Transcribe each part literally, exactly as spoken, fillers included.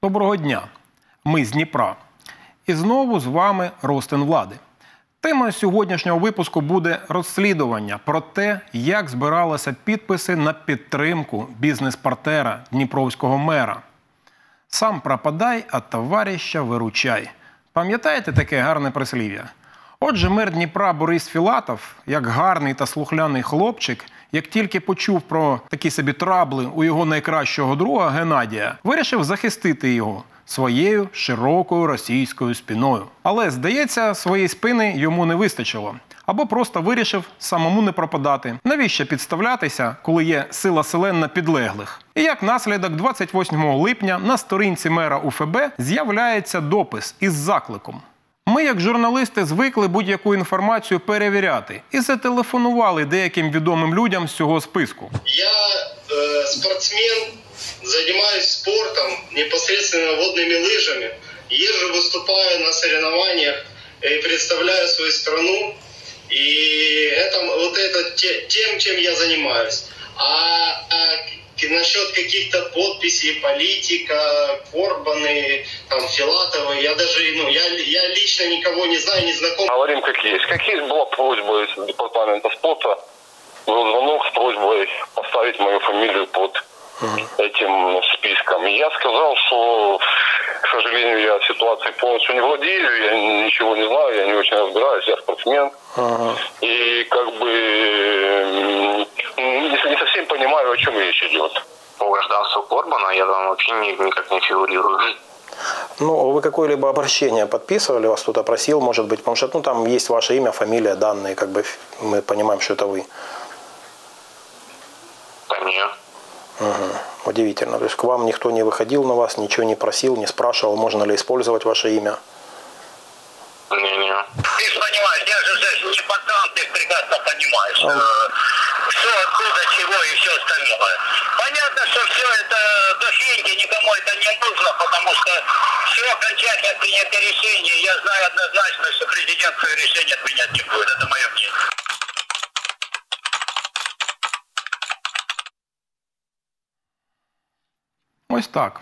Доброго дня! Ми з Дніпра. І знову з вами Ростин влади. Тема сьогоднішнього випуску буде розслідування про те, як збиралися підписи на підтримку бізнес-партнера дніпровського мера. Сам пропадай, а товариша виручай. Пам'ятаєте таке гарне прислів'я? Отже, мер Дніпра Борис Філатов, як гарний та слухляний хлопчик, як тільки почув про такі собі трабли у його найкращого друга Геннадія, вирішив захистити його своєю широкою російською спиною. Але, здається, своєї спини йому не вистачило. Або просто вирішив самому не пропадати. Навіщо підставлятися, коли є сила селен підлеглих? І як наслідок, двадцять восьмого липня на сторінці мера У Ф Б з'являється допис із закликом. Ми, як журналісти, звикли будь-яку інформацію перевіряти і зателефонували деяким відомим людям з цього списку. Я э, спортсмен, занимаюсь спортом, непосредственно водными лыжами, езжу, выступаю на соревнованиях и представляю свою страну. И это, вот это тем, чем я занимаюсь. А, а насчет каких-то подписей, политика, Корбаны, там, Филатова, я даже, ну, я, я лично никого не знаю, не знаком. Говорим как есть. Как есть была просьба из департамента спорта, был звонок с просьбой поставить мою фамилию под этим списком. И я сказал, что, к сожалению, я ситуацией полностью не владею, я ничего не знаю, я не очень разбираюсь, я спортсмен. Ага. И как бы не, не совсем понимаю, о чем речь идет. По гражданству Корбана я там вообще никак не фигурирую. Ну, вы какое-либо обращение подписывали, вас кто-то просил, может быть, потому что ну, там есть ваше имя, фамилия, данные, как бы мы понимаем, что это вы. Да нет. Угу. Удивительно. То есть к вам никто не выходил на вас, ничего не просил, не спрашивал, можно ли использовать ваше имя? Не-не. Ты же понимаешь, я же здесь не пацан, ты прекрасно понимаешь. А... Все откуда, чего и все остальное. Понятно, что все это до феньки, никому это не нужно, потому что все окончательно принято решение. Я знаю однозначно, что президент свое решение отменять не будет. Это мое мнение. Ось так.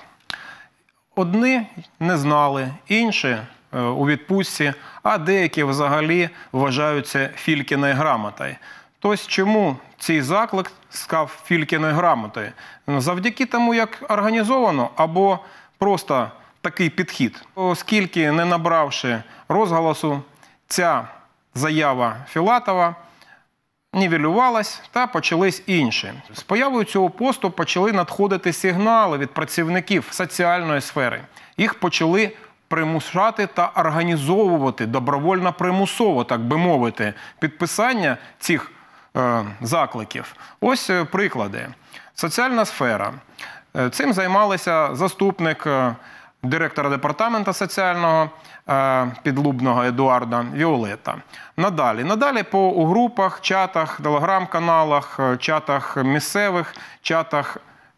Одні не знали, інші у відпустці, а деякі взагалі вважаються Фількіною грамотою. Тобто, чому цей заклик став Фількіною грамотою? Завдяки тому, як організовано, або просто такий підхід. Оскільки, не набравши розголосу, ця заява Філатова нівелювалась та почались інші. З появою цього посту почали надходити сигнали від працівників соціальної сфери. Їх почали примушати та організовувати добровольно-примусово, так би мовити, підписання цих е, закликів. Ось е, приклади. Соціальна сфера. Е, цим займалися заступник е, директора департаменту соціального е, Підлубного Едуарда Віолетта. Надалі. Надалі по у групах, чатах, телеграм-каналах, чатах місцевих, чатах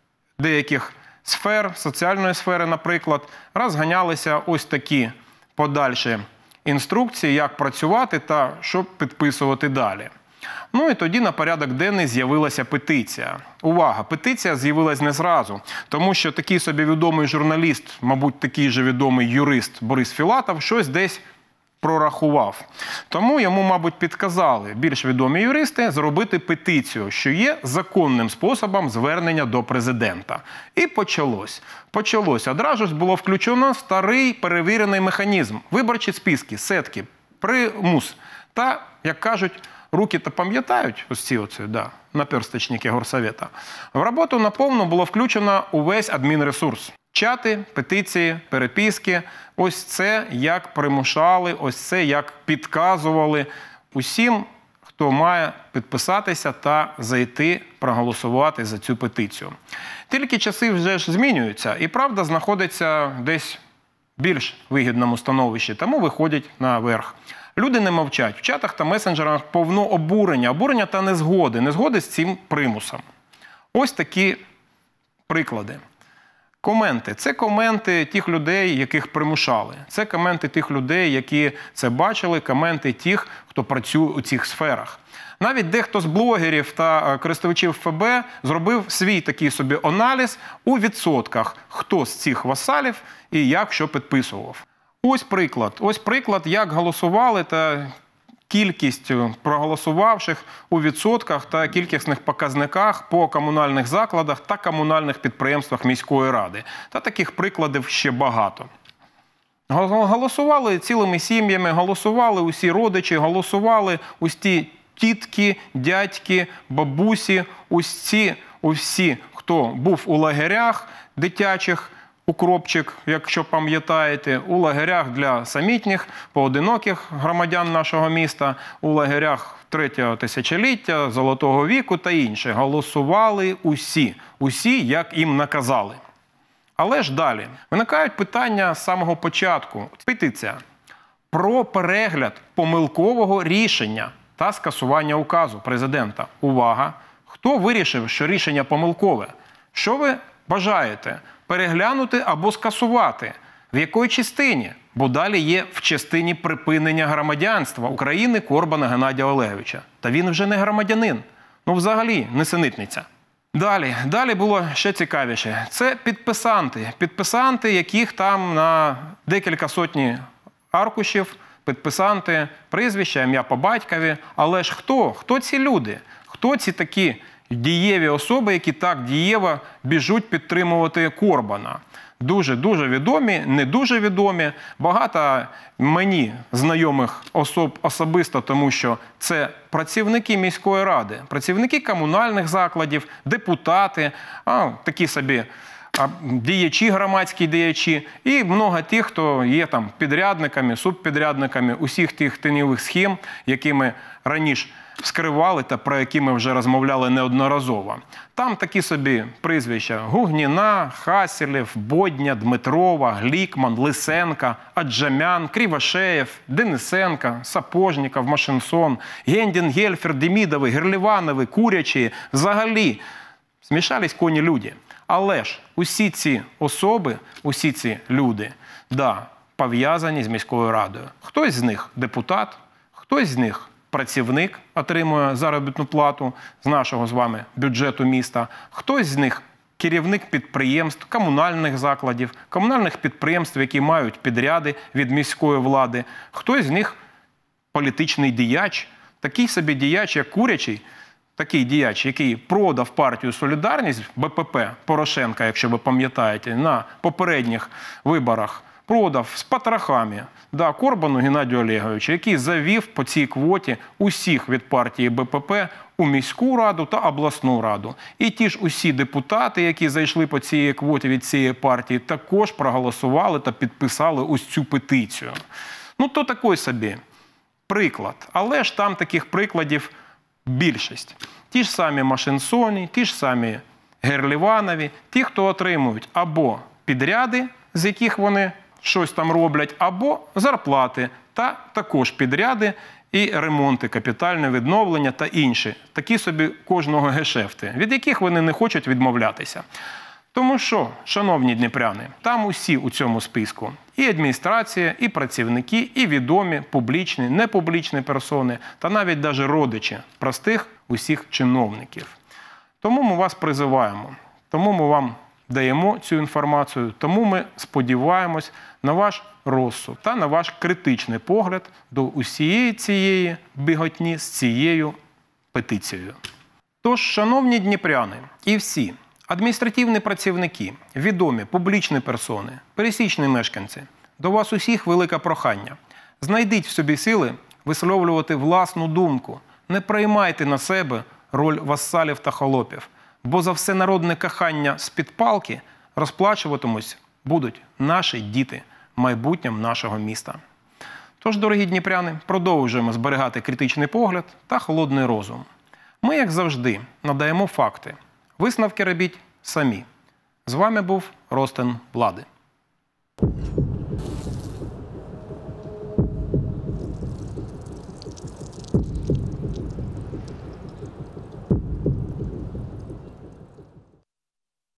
деяких сфер, соціальної сфери, наприклад, розганялися ось такі подальші інструкції, як працювати та що підписувати далі. Ну і тоді на порядок денний з'явилася петиція. Увага! Петиція з'явилась не зразу, тому що такий собі відомий журналіст, мабуть, такий же відомий юрист Борис Філатов, щось десь прорахував. Тому йому, мабуть, підказали більш відомі юристи зробити петицію, що є законним способом звернення до президента. І почалось. Почалось. Одразу ж було включено старий перевірений механізм. Виборчі списки, сетки, примус. Та, як кажуть, руки-то пам'ятають, ось ці оці, да, наперсточники горсовета. В роботу наповну було включено увесь адмінресурс. Чати, петиції, переписки. Ось це як примушали, ось це як підказували усім, хто має підписатися та зайти проголосувати за цю петицію. Тільки часи вже ж змінюються, і правда знаходиться десь в більш вигідному становищі, тому виходять наверх. Люди не мовчать. В чатах та месенджерах повно обурення, обурення та незгоди, незгоди з цим примусом. Ось такі приклади. Коменти – це коменти тих людей, яких примушали. Це коменти тих людей, які це бачили, коменти тих, хто працює у цих сферах. Навіть дехто з блогерів та користувачів еф бе зробив свій такий собі аналіз у відсотках, хто з цих васалів і як що підписував. Ось приклад. Ось приклад, як голосували та кількість проголосувавших у відсотках та кількісних показниках по комунальних закладах та комунальних підприємствах міської ради. Та таких прикладів ще багато. Голосували цілими сім'ями, голосували усі родичі, голосували усі тітки, дядьки, бабусі, усі, усі, хто був у лагерях дитячих, укропчик, якщо пам'ятаєте, у лагерях для самітніх, поодиноких громадян нашого міста, у лагерях третього тисячоліття, Золотого віку та інше. Голосували усі, усі, як їм наказали. Але ж далі виникають питання з самого початку. Петиція про перегляд помилкового рішення та скасування указу президента. Увага! Хто вирішив, що рішення помилкове? Що ви бажаєте? Переглянути або скасувати? В якій частині? Бо далі є в частині припинення громадянства України Корбана Геннадія Олеговича. Та він вже не громадянин. Ну взагалі несенітниця. Далі, далі було ще цікавіше. Це підписанти. Підписанти, яких там на декілька сотні аркушів, підписанти, прізвища, ім'я по батькові. Але ж хто? Хто ці люди? Хто ці такі дієві особи, які так дієво біжуть підтримувати Корбана? Дуже-дуже відомі, не дуже відомі. Багато мені знайомих особ особисто, тому що це працівники міської ради, працівники комунальних закладів, депутати, а, такі собі діячі, громадські діячі і много тих, хто є там підрядниками, субпідрядниками усіх тих тіньових схем, які ми раніше вскривали та про які ми вже розмовляли неодноразово. Там такі собі прізвища: Гугніна, Хасєлєв, Бодня, Дмитрова, Глікман, Лисенка, Аджамян, Кривошеєв, Денисенка, Сапожніков, Машинсон, Гендін, Гельфер, Демідовий, Герлівановий, Курячі. Взагалі змішались коні люди. Але ж усі ці особи, усі ці люди, да, пов'язані з міською радою. Хтось з них депутат, хтось з них працівник, отримує заробітну плату з нашого з вами бюджету міста, хтось з них керівник підприємств, комунальних закладів, комунальних підприємств, які мають підряди від міської влади, хтось з них політичний діяч, такий собі діяч, як Курячий, такий діяч, який продав партію «Солідарність» Бе Пе Пе Порошенка, якщо ви пам'ятаєте, на попередніх виборах, продав з потрохами, да, Корбану Геннадію Олеговичу, який завів по цій квоті усіх від партії Бе Пе Пе у міську раду та обласну раду. І ті ж усі депутати, які зайшли по цій квоті від цієї партії, також проголосували та підписали ось цю петицію. Ну, то такий собі приклад. Але ж там таких прикладів більшість. Ті ж самі Машинсоні, ті ж самі Герліванові, ті, хто отримують або підряди, з яких вони щось там роблять, або зарплати, та також підряди і ремонти, капітальне відновлення та інші. Такі собі кожного гешефти, від яких вони не хочуть відмовлятися. Тому що, шановні дніпряни, там усі у цьому списку. І адміністрація, і працівники, і відомі, публічні, непублічні персони, та навіть даже родичі простих усіх чиновників. Тому ми вас призиваємо, тому ми вам даємо цю інформацію, тому ми сподіваємось на ваш розсуд та на ваш критичний погляд до усієї цієї біготні з цією петицією. Тож, шановні дніпряни і всі адміністративні працівники, відомі, публічні персони, пересічні мешканці, до вас усіх велике прохання. Знайдіть в собі сили висловлювати власну думку. Не приймайте на себе роль васалів та холопів, бо за всенародне кохання з-під палки розплачуватимусь будуть наші діти майбутнім нашого міста. Тож, дорогі дніпряни, продовжуємо зберігати критичний погляд та холодний розум. Ми, як завжди, надаємо факти. Висновки робіть самі. З вами був Ростен Влади.